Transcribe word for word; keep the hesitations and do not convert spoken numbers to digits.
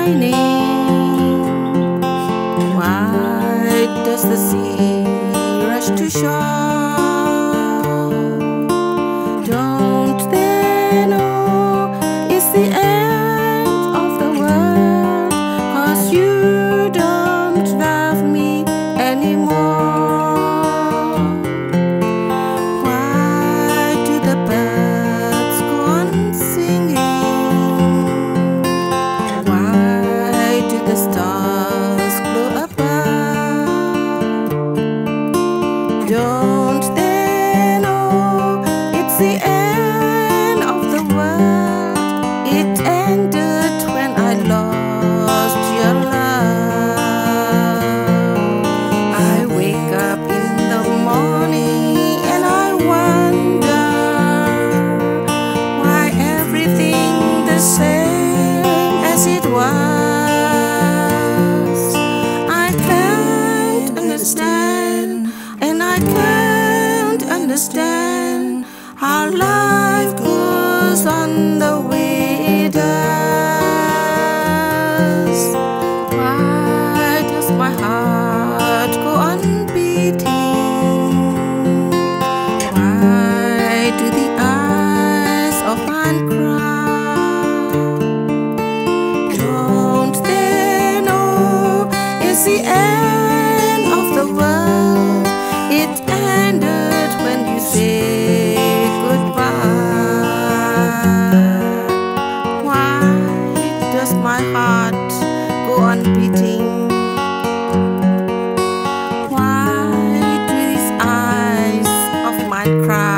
shining? Why does the sea rush to shore? Don't they know it's the end of the world? 'Cause you don't love me anymore. Why do the birds go on singing? Why do the stars glow above? Don't they know it's the end of the world? It ended when I lost your love. I wake up in the morning and I wonder why everything the same as it was. I can't understand, and I can't understand how life goes on the way it does. Why does my heart go on beating? Why do the eyes of mine cry? Don't they know it's the end of the world? It ended when you said goodbye. Why does my heart go on beating? Why do these eyes of mine cry?